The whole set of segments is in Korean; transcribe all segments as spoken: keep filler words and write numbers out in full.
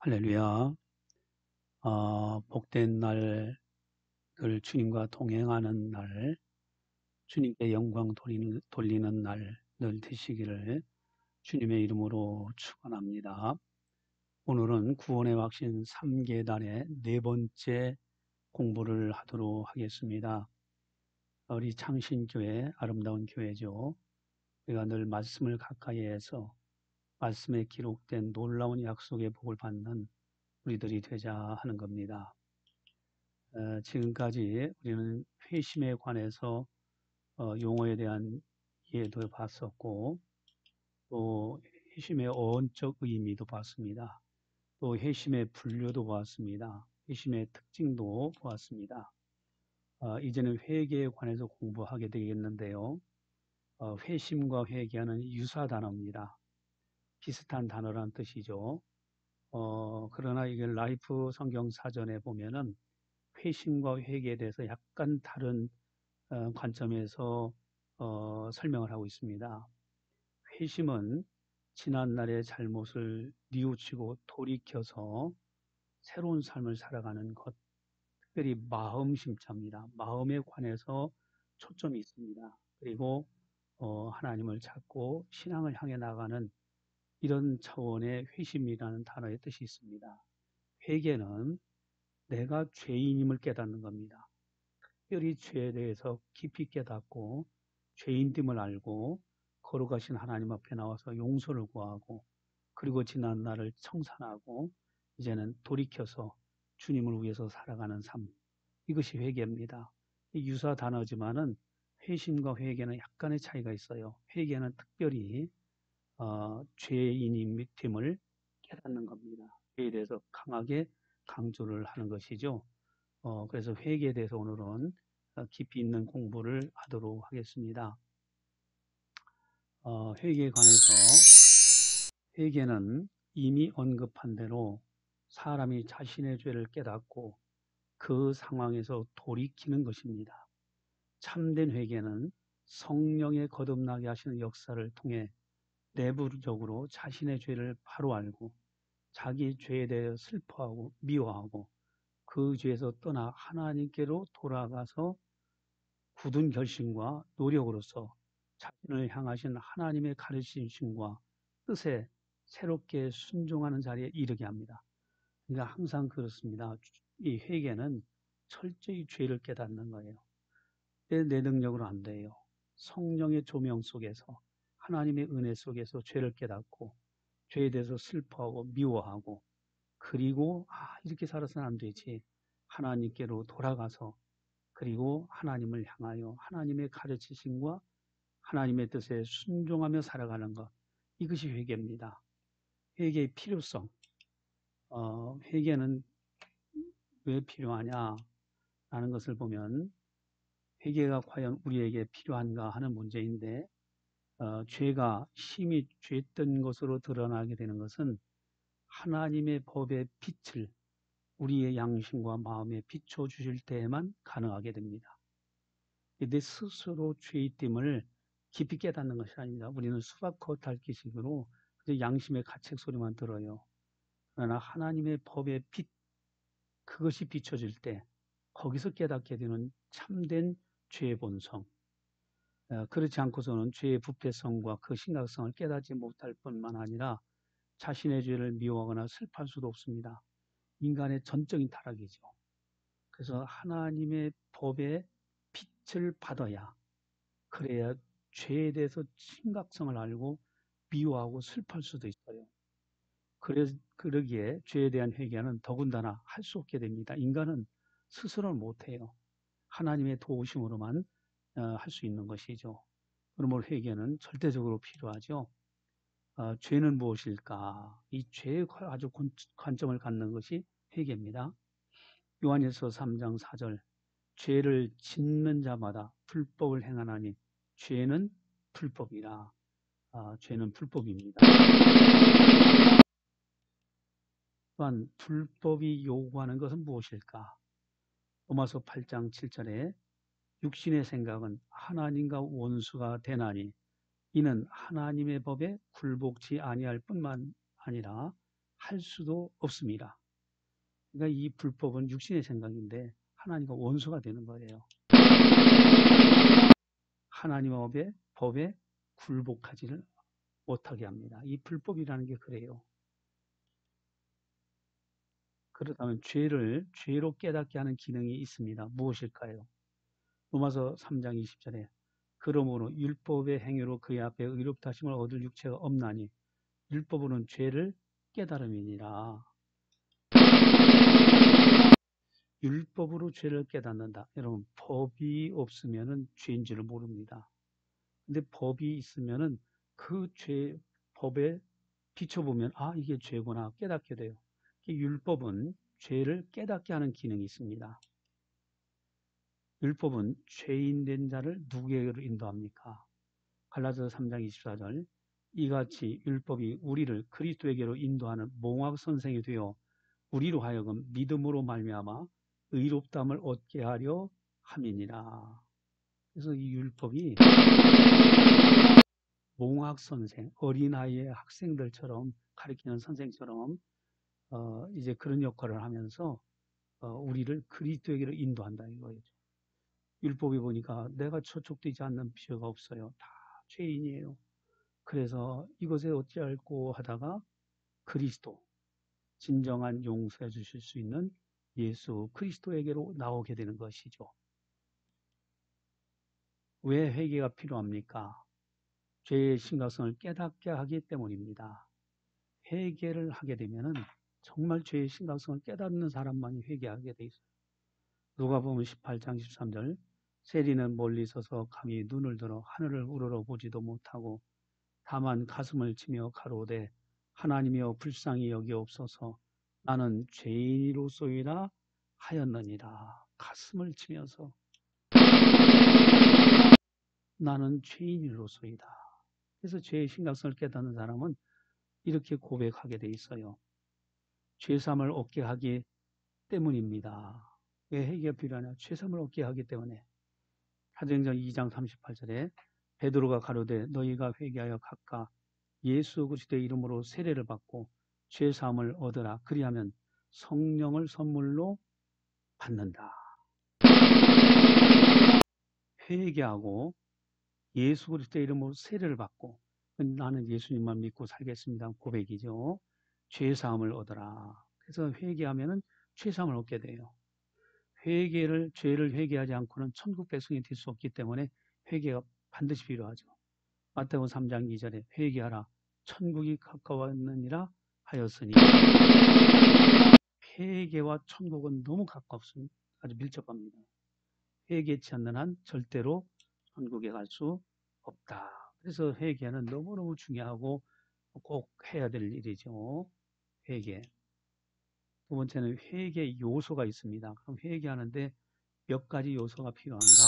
할렐루야. 어, 복된 날을 주님과 동행하는 날, 주님께 영광 돌리는, 돌리는 날 늘 되시기를 주님의 이름으로 축원합니다. 오늘은 구원의 확신 삼 계단의 네 번째 공부를 하도록 하겠습니다. 우리 창신교회, 아름다운 교회죠. 우리가 늘 말씀을 가까이해서 말씀에 기록된 놀라운 약속의 복을 받는 우리들이 되자 하는 겁니다. 어, 지금까지 우리는 회심에 관해서 어, 용어에 대한 이해도 봤었고, 또 회심의 어원적 의미도 봤습니다. 또 회심의 분류도 보았습니다. 회심의 특징도 보았습니다. 어, 이제는 회개에 관해서 공부하게 되겠는데요. 어, 회심과 회개하는 유사 단어입니다. 비슷한 단어란 뜻이죠. 어, 그러나 이게 라이프 성경 사전에 보면은 회심과 회개에 대해서 약간 다른 어, 관점에서 어, 설명을 하고 있습니다. 회심은 지난날의 잘못을 뉘우치고 돌이켜서 새로운 삶을 살아가는 것, 특별히 마음심자입니다. 마음에 관해서 초점이 있습니다. 그리고 어, 하나님을 찾고 신앙을 향해 나가는 이런 차원의 회심이라는 단어의 뜻이 있습니다. 회개는 내가 죄인임을 깨닫는 겁니다. 특별히 죄에 대해서 깊이 깨닫고 죄인됨을 알고 거룩하신 하나님 앞에 나와서 용서를 구하고 그리고 지난 날을 청산하고 이제는 돌이켜서 주님을 위해서 살아가는 삶, 이것이 회개입니다. 유사 단어지만은 회심과 회개는 약간의 차이가 있어요. 회개는 특별히 어, 죄인임을 깨닫는 겁니다. 죄에 대해서 강하게 강조를 하는 것이죠. 어, 그래서 회개에 대해서 오늘은 깊이 있는 공부를 하도록 하겠습니다. 어, 회개에 관해서 회개는 이미 언급한 대로 사람이 자신의 죄를 깨닫고 그 상황에서 돌이키는 것입니다. 참된 회개는 성령의 거듭나게 하시는 역사를 통해 내부적으로 자신의 죄를 바로 알고 자기 죄에 대해 슬퍼하고 미워하고 그 죄에서 떠나 하나님께로 돌아가서 굳은 결심과 노력으로서 자신을 향하신 하나님의 가르치심과 뜻에 새롭게 순종하는 자리에 이르게 합니다. 그러니까 항상 그렇습니다. 이 회개는 철저히 죄를 깨닫는 거예요. 내, 내 능력으로 안 돼요. 성령의 조명 속에서 하나님의 은혜 속에서 죄를 깨닫고 죄에 대해서 슬퍼하고 미워하고 그리고 아 이렇게 살아서는 안 되지. 하나님께로 돌아가서 그리고 하나님을 향하여 하나님의 가르치심과 하나님의 뜻에 순종하며 살아가는 것. 이것이 회개입니다. 회개의 필요성. 어, 회개는 왜 필요하냐 라는 것을 보면 회개가 과연 우리에게 필요한가 하는 문제인데 어, 죄가 심히 죄된 것으로 드러나게 되는 것은 하나님의 법의 빛을 우리의 양심과 마음에 비춰주실 때에만 가능하게 됩니다. 내 스스로 죄됨을 깊이 깨닫는 것이 아닙니다. 우리는 수박겉 핥기식으로 양심의 가책 소리만 들어요. 그러나 하나님의 법의 빛, 그것이 비춰질 때 거기서 깨닫게 되는 참된 죄의 본성. 그렇지 않고서는 죄의 부패성과 그 심각성을 깨닫지 못할 뿐만 아니라 자신의 죄를 미워하거나 슬퍼할 수도 없습니다. 인간의 전적인 타락이죠. 그래서 하나님의 법의 빛을 받아야 그래야 죄에 대해서 심각성을 알고 미워하고 슬퍼할 수도 있어요. 그래, 그러기에 죄에 대한 회개는 더군다나 할 수 없게 됩니다. 인간은 스스로는 못해요. 하나님의 도우심으로만 어, 할 수 있는 것이죠. 그러므로 회개는 절대적으로 필요하죠. 어, 죄는 무엇일까? 이 죄의 아주 관점을 갖는 것이 회개입니다. 요한일서 삼 장 사 절 죄를 짓는 자마다 불법을 행하나니 죄는 불법이라. 아, 죄는 불법입니다. 또한 불법이 요구하는 것은 무엇일까? 로마서 팔 장 칠 절에 육신의 생각은 하나님과 원수가 되나니 이는 하나님의 법에 굴복치 아니할 뿐만 아니라 할 수도 없습니다. 그러니까 이 불법은 육신의 생각인데 하나님과 원수가 되는 거예요. 하나님의 법에, 법에 굴복하지를 못하게 합니다. 이 불법이라는 게 그래요. 그렇다면 죄를 죄로 깨닫게 하는 기능이 있습니다. 무엇일까요? 로마서 삼 장 이십 절에 그러므로 율법의 행위로 그의 앞에 의롭다 하심을 얻을 육체가 없나니 율법으로는 죄를 깨달음이니라. 율법으로 죄를 깨닫는다. 여러분, 법이 없으면은 죄인 줄을 모릅니다. 근데 법이 있으면은 그 죄, 법에 비춰보면 아, 이게 죄구나 깨닫게 돼요. 율법은 죄를 깨닫게 하는 기능이 있습니다. 율법은 죄인 된 자를 누구에게로 인도합니까? 갈라디아서 삼 장 이십사 절 이같이 율법이 우리를 그리스도에게로 인도하는 몽학 선생이 되어 우리로 하여금 믿음으로 말미암아 의롭다함을 얻게 하려 함이니라. 그래서 이 율법이 몽학 선생, 어린아이의 학생들처럼 가르치는 선생처럼 어, 이제 그런 역할을 하면서 어, 우리를 그리스도에게로 인도한다 이거죠. 율법에 보니까 내가 저촉되지 않는 필요가 없어요. 다 죄인이에요. 그래서 이것에 어찌할꼬 하다가 그리스도, 진정한 용서해 주실 수 있는 예수 그리스도에게로 나오게 되는 것이죠. 왜 회개가 필요합니까? 죄의 심각성을 깨닫게 하기 때문입니다. 회개를 하게 되면은 정말 죄의 심각성을 깨닫는 사람만이 회개하게 돼 있어요. 누가복음 십팔 장 십삼 절 세리는 멀리 서서 감히 눈을 들어 하늘을 우러러 보지도 못하고 다만 가슴을 치며 가로되 하나님이여 불쌍히 여기옵소서 나는 죄인이로소이다 하였느니라. 가슴을 치면서 나는 죄인이로소이다. 그래서 죄의 심각성을 깨닫는 사람은 이렇게 고백하게 돼 있어요. 죄삼을 얻게 하기 때문입니다. 왜 회개가 필요하냐? 죄삼을 얻게 하기 때문에. 사도행전 이 장 삼십팔 절에 베드로가 가로되 너희가 회개하여 각각 예수 그리스도의 이름으로 세례를 받고 죄 사함을 얻으라. 그리하면 성령을 선물로 받는다. 회개하고 예수 그리스도의 이름으로 세례를 받고 나는 예수님만 믿고 살겠습니다. 고백이죠. 죄 사함을 얻으라. 그래서 회개하면은 죄 사함을 얻게 돼요. 회개를 죄를 회개하지 않고는 천국 백성이 될 수 없기 때문에 회개가 반드시 필요하죠. 마태복음 삼 장 이 절에 회개하라 천국이 가까웠느니라 하였으니 회개와 천국은 너무 가깝습니다. 아주 밀접합니다. 회개치 않는 한 절대로 천국에 갈 수 없다. 그래서 회개는 너무너무 중요하고 꼭 해야 될 일이죠. 회개. 두 번째는 회개 요소가 있습니다. 그럼 회개하는데 몇 가지 요소가 필요한가?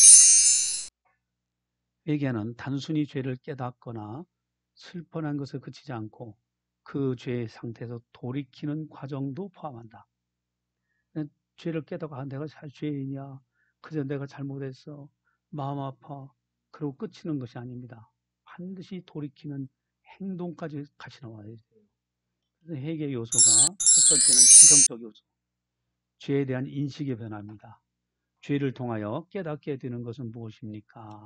회개는 단순히 죄를 깨닫거나 슬퍼한 것에 그치지 않고 그 죄의 상태에서 돌이키는 과정도 포함한다. 죄를 깨닫고 아, 내가 잘 죄인이야. 그저 내가 잘못했어. 마음 아파. 그러고 끝이는 것이 아닙니다. 반드시 돌이키는 행동까지 같이 나와야 돼요. 그래서 회개 요소가 첫 번째는 지성적 요소. 죄에 대한 인식의 변화입니다. 죄를 통하여 깨닫게 되는 것은 무엇입니까?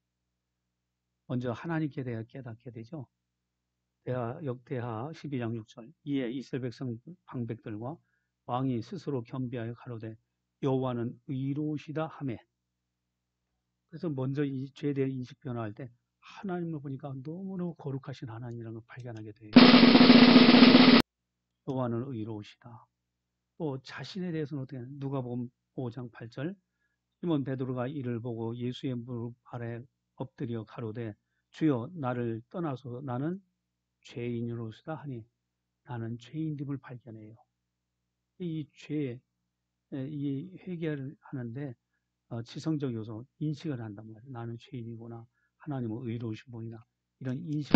먼저 하나님께 대해 깨닫게 되죠. 대하, 역대하 십이 장 육 절 이에 이스라엘 백성 방백들과 왕이 스스로 겸비하여 가로되 여호와는 의로우시다 하매 그래서 먼저 이 죄에 대해 인식 변화할 때 하나님을 보니까 너무너무 거룩하신 하나님이라는 걸 발견하게 돼요. 여호와는 의로우시다. 또 자신에 대해서는 어떻게 하냐? 누가복음 오 장 팔 절 시몬 베드로가 이를 보고 예수의 무릎 아래 엎드려 가로되 주여 나를 떠나서 나는 죄인으로서다 하니 나는 죄인됨을 발견해요. 이 죄, 이 회개를 하는데 지성적 요소, 인식을 한단 말이에요. 나는 죄인이구나. 하나님은 의로우신 분이다. 이런 인식을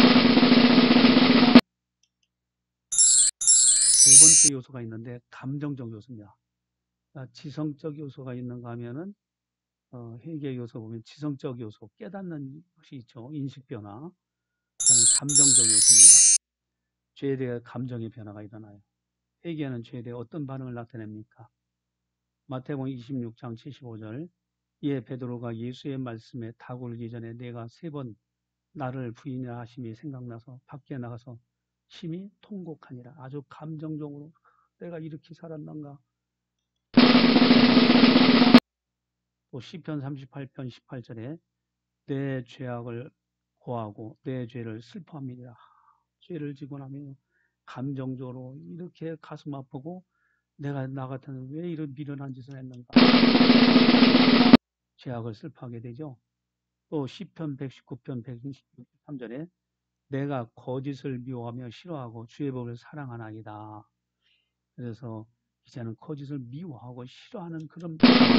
두 번째 요소가 있는데 감정적 요소입니다. 지성적 요소가 있는가 하면은 어, 회개 요소 보면 지성적 요소, 깨닫는 것이 있죠. 인식 변화. 그다음에 감정적 요소입니다. 죄에 대해 감정의 변화가 일어나요. 회개하는 죄에 대해 어떤 반응을 나타냅니까? 마태복음 이십육 장 칠십오 절 이에 베드로가 예수의 말씀에 다굴기 전에 내가 세 번 나를 부인하라 하심이 생각나서 밖에 나가서 심히 통곡하니라. 아주 감정적으로 내가 이렇게 살았는가. 또 시편 삼십팔 편 십팔 절에 내 죄악을 고하고 내 죄를 슬퍼합니다. 죄를 지고 나면 감정적으로 이렇게 가슴 아프고 내가 나 같으면 왜 이런 미련한 짓을 했는가. 죄악을 슬퍼하게 되죠. 또 시편 백십구 편 백육십삼 절에 내가 거짓을 미워하며 싫어하고 주의 법을 사랑하나이다. 그래서 이제는 거짓을 미워하고 싫어하는 그런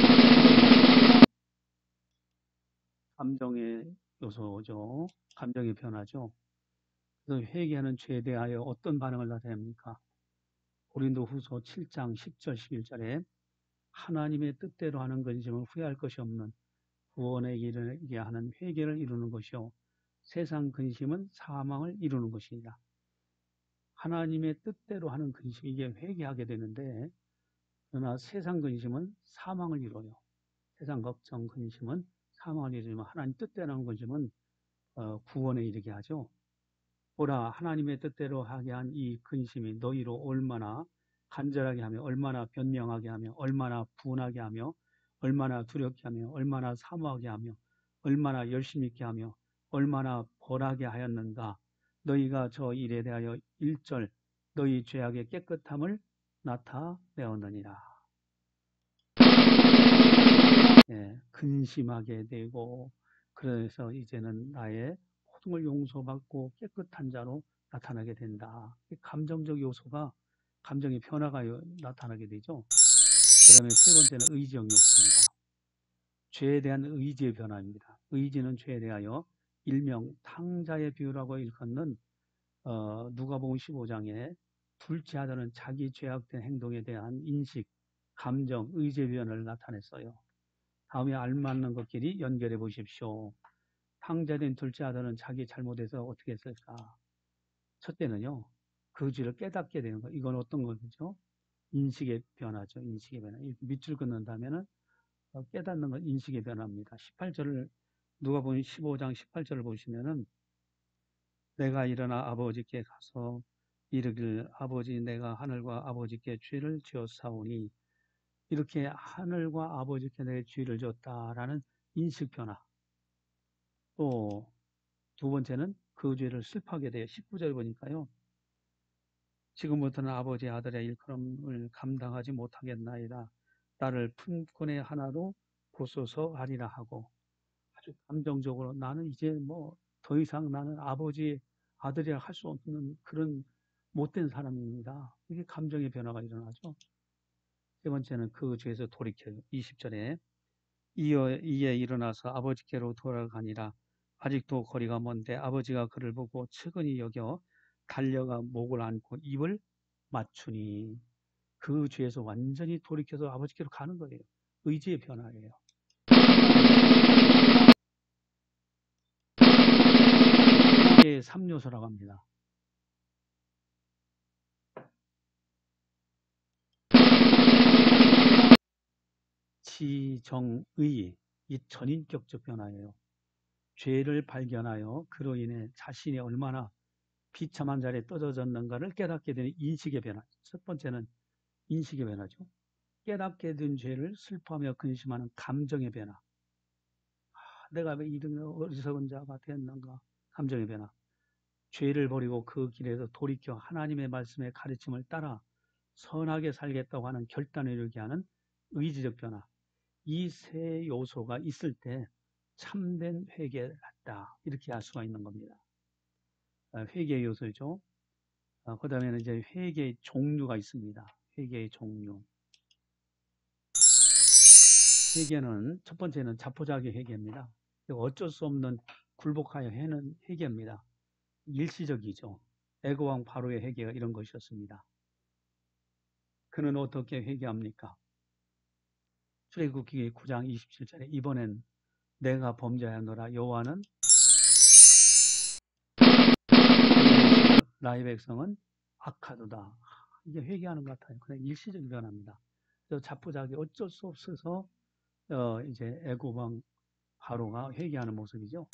감정의 요소죠. 감정의 변화죠. 그래서 회개하는 죄에 대하여 어떤 반응을 나타냅니까? 고린도후서 칠 장 십 절 십일 절에 하나님의 뜻대로 하는 것이지만 후회할 것이 없는 구원에 이르게 하는 회개를 이루는 것이요 세상 근심은 사망을 이루는 것이니라. 하나님의 뜻대로 하는 근심, 이게 회개하게 되는데, 그러나 세상 근심은 사망을 이루어요. 세상 걱정, 근심은 사망을 이루지만 하나님 뜻대로 하는 근심은 어, 구원에 이르게 하죠. 보라, 하나님의 뜻대로 하게 한 이 근심이 너희로 얼마나 간절하게 하며, 얼마나 변명하게 하며, 얼마나 분하게 하며, 얼마나 두렵게 하며, 얼마나 사모하게 하며, 얼마나 열심히 있게 하며, 얼마나 벌하게 하였는가. 너희가 저 일에 대하여 일 절 너희 죄악의 깨끗함을 나타내었느니라. 예, 근심하게 되고 그래서 이제는 나의 모든 걸 용서받고 깨끗한 자로 나타나게 된다. 감정적 요소가 감정의 변화가 나타나게 되죠. 그 다음에 세 번째는 의지적 요소입니다. 죄에 대한 의지의 변화입니다. 의지는 죄에 대하여 일명 탕자의 비유라고 일컫는 어, 누가복음 십오 장에 둘째 아들은 자기 죄악된 행동에 대한 인식, 감정, 의지의 변화를 나타냈어요. 다음에 알맞는 것끼리 연결해 보십시오. 탕자된 둘째 아들은 자기 잘못에서 어떻게 했을까? 첫째는요, 그 죄를 깨닫게 되는 거. 이건 어떤 거죠? 인식의 변화죠. 인식의 변화. 이렇게 밑줄 긋는다면은 깨닫는 건 인식의 변화입니다. 십팔 절을 누가 보면 십오 장 십팔 절을 보시면은 내가 일어나 아버지께 가서 이르기를 아버지 내가 하늘과 아버지께 죄를 지었사오니 이렇게 하늘과 아버지께 내 죄를 졌다라는 인식 변화. 또 두 번째는 그 죄를 슬퍼하게 돼요. 십구 절 보니까요. 지금부터는 아버지 아들의 일컬음을 감당하지 못하겠나이다. 나를 품꾼의 하나로 보소서 하리라 하고 아주 감정적으로 나는 이제 뭐 더 이상 나는 아버지 아들이라 할 수 없는 그런 못된 사람입니다. 이게 감정의 변화가 일어나죠. 세 번째는 그 죄에서 돌이켜요. 이십 절에 이에, 이에 일어나서 아버지께로 돌아가니라. 아직도 거리가 먼데 아버지가 그를 보고 측은히 여겨 달려가 목을 안고 입을 맞추니 그 죄에서 완전히 돌이켜서 아버지께로 가는 거예요. 의지의 변화예요. 이게 삼 요소라고 합니다. 지정의, 이 전인격적 변화예요. 죄를 발견하여 그로 인해 자신이 얼마나 비참한 자리에 떨어졌는가를 깨닫게 되는 인식의 변화. 첫 번째는 인식의 변화죠. 깨닫게 된 죄를 슬퍼하며 근심하는 감정의 변화. 아, 내가 왜 이런 어리석은 자가 되었는가. 감정의 변화. 죄를 버리고 그 길에서 돌이켜 하나님의 말씀의 가르침을 따라 선하게 살겠다고 하는 결단을 이루게 하는 의지적 변화. 이 세 요소가 있을 때 참된 회개다. 이렇게 할 수가 있는 겁니다. 회개의 요소죠. 그 다음에는 이제 회개의 종류가 있습니다. 회개의 종류. 회개는 첫 번째는 자포자기 회개입니다. 어쩔 수 없는 굴복하여 해는 회개입니다. 일시적이죠. 애고왕 바로의 회개가 이런 것이었습니다. 그는 어떻게 회개합니까? 출애굽기 구 장 이십칠 절에 이번엔 내가 범죄하노라 여호와는 나의 백성은 악하도다. 이게 회개하는 것 같아요. 그냥 일시적인 변화입니다. 그래서 자포자기 어쩔 수 없어서 어, 이제 애굽 왕 바로가 회개하는 모습이죠.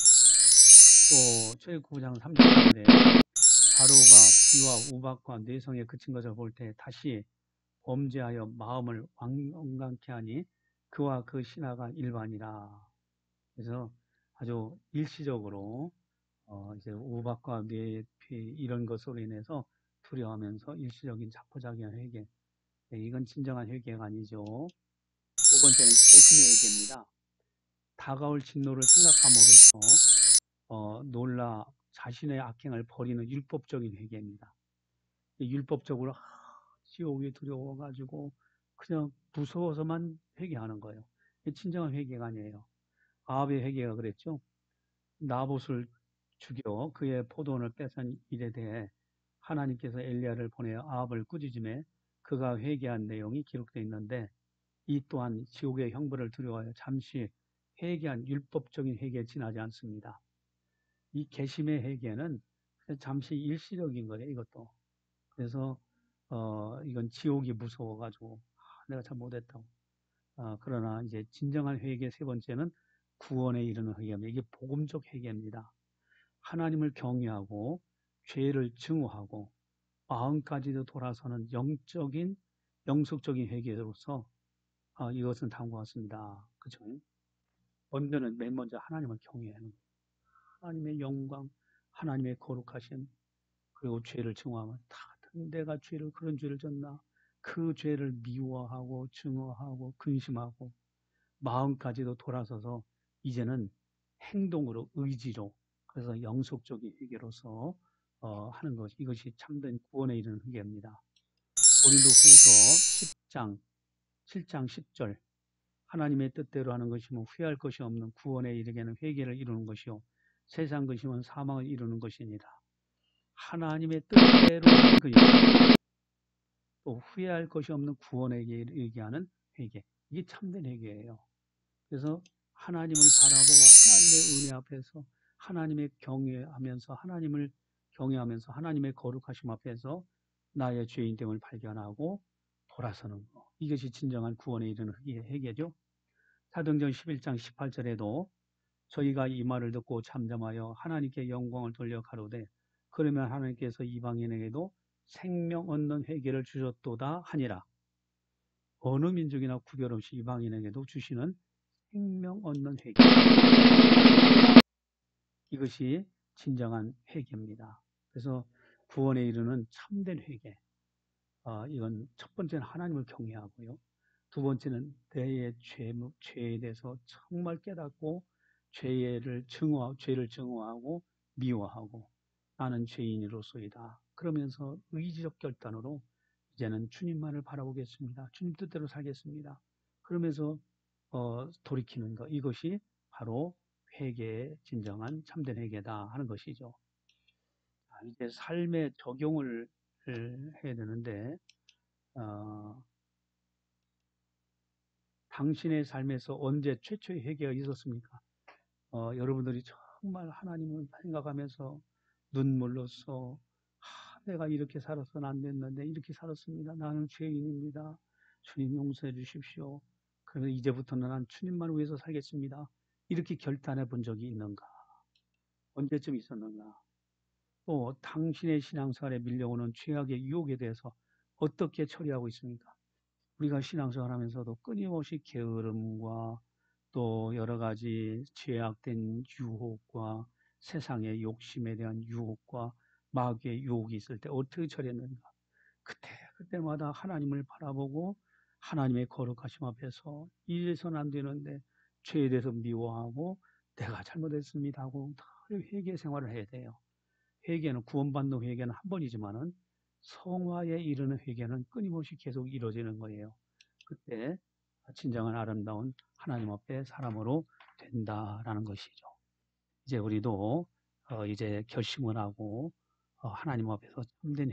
또 출애굽 구 장 삼 절인데 바로가 비와 우박과 뇌성에 그친 것을 볼 때 다시 범죄하여 마음을 완강케 하니 그와 그 신하가 일반이라. 그래서 아주 일시적으로 어 이제 우박과 뇌피 이런 것으로 인해서 두려워하면서 일시적인 자포자기한 회개. 네, 이건 진정한 회개가 아니죠. 두 번째는 개심의 회개입니다. 다가올 진노를 생각함으로써 어, 놀라 자신의 악행을 버리는 율법적인 회개입니다. 율법적으로 아, 지옥이 두려워가지고 그냥 무서워서만 회개하는 거예요. 진정한 회개가 아니에요. 아합의 회개가 그랬죠. 나봇을 죽여 그의 포도원을 뺏은 일에 대해 하나님께서 엘리야를 보내어 아합을 꾸짖음에 그가 회개한 내용이 기록되어 있는데 이 또한 지옥의 형벌을 두려워하여 잠시 회개한 율법적인 회개에 지나지 않습니다. 이 개심의 회개는 잠시 일시적인 거예요, 이것도. 그래서 어 이건 지옥이 무서워가지고 아, 내가 참 못했다고. 아, 그러나 이제 진정한 회개 세 번째는 구원에 이르는 회개입니다. 이게 복음적 회개입니다. 하나님을 경외하고 죄를 증오하고 마음까지도 돌아서는 영적인 영속적인 회개로서 아, 이것은 다음과 같습니다. 그렇죠? 먼저는 맨 먼저 하나님을 경외하는 거예요. 하나님의 영광, 하나님의 거룩하심, 그리고 죄를 증오하면 다 내가 죄를 그런 죄를 졌나 그 죄를 미워하고 증오하고 근심하고 마음까지도 돌아서서 이제는 행동으로 의지로 그래서 영속적인 회개로서 어, 하는 것 이것이 참된 구원에 이르는 회개입니다. 고린도후서 십 장 칠 장 십 절 하나님의 뜻대로 하는 것이면 후회할 것이 없는 구원에 이르게는 회개를 이루는 것이요 세상 것이면 사망을 이루는 것이니라. 하나님의 뜻대로 하는 것이 또 후회할 것이 없는 구원에 이르게 하는 회개. 이게 참된 회개예요. 그래서 하나님을 바라보고 하나님의 은혜 앞에서 하나님의 경외하면서 하나님을 경외하면서 하나님의 거룩하심 앞에서 나의 죄인됨을 발견하고 돌아서는 것. 이것이 진정한 구원에 이르는 회개죠. 사도행전 십일 장 십팔 절에도 저희가 이 말을 듣고 잠잠하여 하나님께 영광을 돌려 가로되 그러면 하나님께서 이방인에게도 생명 얻는 회개를 주셨도다 하니라. 어느 민족이나 구별 없이 이방인에게도 주시는 생명 얻는 회개. 이것이 진정한 회개입니다. 그래서 구원에 이르는 참된 회개. 어, 이건 첫 번째는 하나님을 경외하고요. 두 번째는 내의 죄, 죄에 대해서 정말 깨닫고 죄를 증오, 죄를 증오하고 미워하고 나는 죄인으로서이다. 그러면서 의지적 결단으로 이제는 주님만을 바라보겠습니다. 주님 뜻대로 살겠습니다. 그러면서 어, 돌이키는 것 이것이 바로 회개의 진정한 참된 회개다 하는 것이죠. 자, 이제 삶의 적용을 해야 되는데 어, 당신의 삶에서 언제 최초의 회개가 있었습니까? 어, 여러분들이 정말 하나님을 생각하면서 눈물로써 아, 내가 이렇게 살아서는 안 됐는데 이렇게 살았습니다. 나는 죄인입니다. 주님 용서해 주십시오. 그래서 이제부터는 난 주님만 위해서 살겠습니다. 이렇게 결단해 본 적이 있는가? 언제쯤 있었는가? 또 당신의 신앙생활에 밀려오는 죄악의 유혹에 대해서 어떻게 처리하고 있습니까? 우리가 신앙생활 하면서도 끊임없이 게으름과 또 여러 가지 죄악된 유혹과 세상의 욕심에 대한 유혹과 마귀의 유혹이 있을 때 어떻게 처리했는가? 그때 그때마다 하나님을 바라보고 하나님의 거룩하심 앞에서 이래서는 안 되는데 죄에 대해서 미워하고 내가 잘못했습니다 하고 회개 생활을 해야 돼요. 회개는 구원받는 회개는 한 번이지만은 성화에 이르는 회개는 끊임없이 계속 이루어지는 거예요. 그때 진정한 아름다운 하나님 앞에 사람으로 된다라는 것이죠. 이제 우리도 어 이제 결심을 하고 어 하나님 앞에서 참된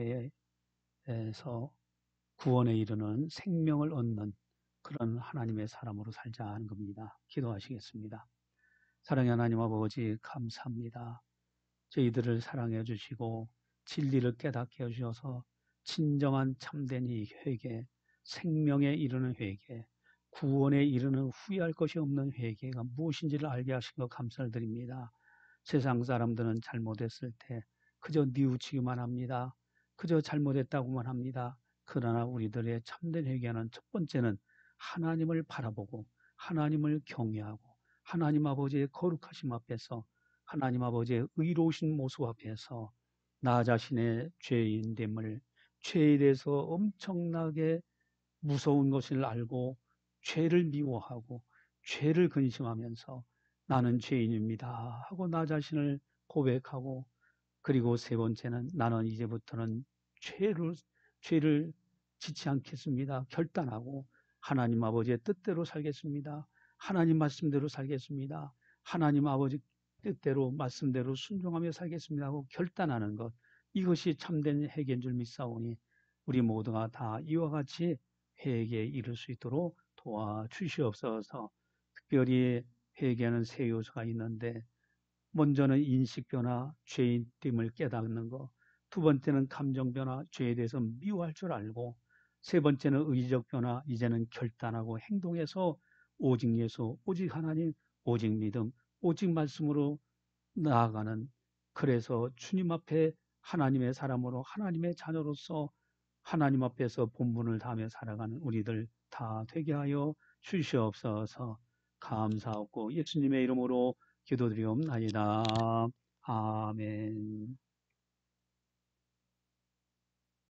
회개에서 구원에 이르는 생명을 얻는 그런 하나님의 사람으로 살자 하는 겁니다. 기도하시겠습니다. 사랑의 하나님 아버지 감사합니다. 저희들을 사랑해 주시고 진리를 깨닫게 해주셔서 진정한 참된 이 회개, 생명에 이르는 회개, 구원에 이르는 후회할 것이 없는 회개가 무엇인지를 알게 하신 것 감사를 드립니다. 세상 사람들은 잘못했을 때 그저 뉘우치기만 합니다. 그저 잘못했다고만 합니다. 그러나 우리들의 참된 회개는 첫 번째는 하나님을 바라보고 하나님을 경외하고 하나님 아버지의 거룩하심 앞에서 하나님 아버지의 의로우신 모습 앞에서 나 자신의 죄인됨을, 죄에 대해서 엄청나게 무서운 것을 알고 죄를 미워하고 죄를 근심하면서 나는 죄인입니다 하고 나 자신을 고백하고, 그리고 세 번째는 나는 이제부터는 죄를 죄를 짓지 않겠습니다 결단하고 하나님 아버지의 뜻대로 살겠습니다. 하나님 말씀대로 살겠습니다. 하나님 아버지 뜻대로 말씀대로 순종하며 살겠습니다 하고 결단하는 것, 이것이 참된 회개인 줄 믿사오니 우리 모두가 다 이와 같이 회개에 이를 수 있도록 도와주시옵소서. 특별히 회개하는 세 요소가 있는데, 먼저는 인식 변화, 죄인됨을 깨닫는 것. 두 번째는 감정 변화, 죄에 대해서 미워할 줄 알고. 세 번째는 의지적 변화, 이제는 결단하고 행동해서 오직 예수, 오직 하나님, 오직 믿음, 오직 말씀으로 나아가는, 그래서 주님 앞에 하나님의 사람으로 하나님의 자녀로서 하나님 앞에서 본분을 다하며 살아가는 우리들 다 되게 하여 주시옵소서. 감사하고 예수님의 이름으로 기도드리옵나이다. 아멘.